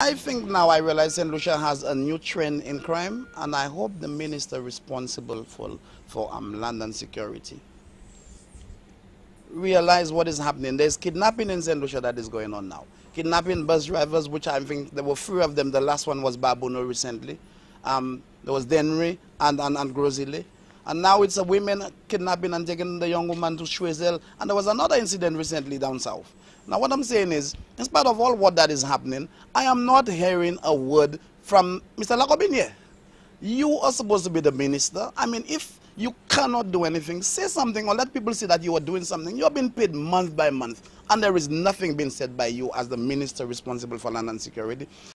I think now I realize St. Lucia has a new trend in crime, and I hope the minister responsible for land and security realize what is happening. There's kidnapping in St. Lucia that is going on now. Kidnapping bus drivers, which I think there were 3 of them. The last one was Babuno recently. There was Denry and Grozile. And now it's a women kidnapping and taking the young woman to Schwezel. And there was another incident recently down south. Now what I'm saying is, in spite of all what that is happening, I am not hearing a word from Mr. Lacobinier. You are supposed to be the minister. I mean, if you cannot do anything, say something or let people see that you are doing something. You are being paid month by month, and there is nothing being said by you as the minister responsible for land and security.